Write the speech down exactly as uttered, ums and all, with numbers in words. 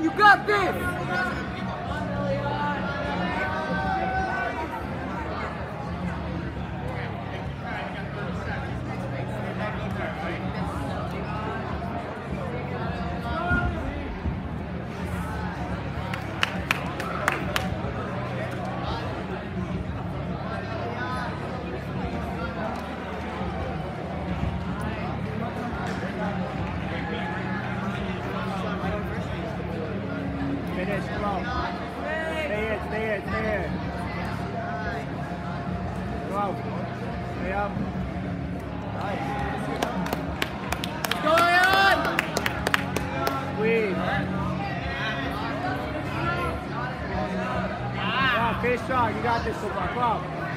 You got this! Finish, come on. Stay in, stay in, stay in. Come on. Stay up. Nice. Go on! Squeeze. Come on, finish strong. You got this so far. Come on.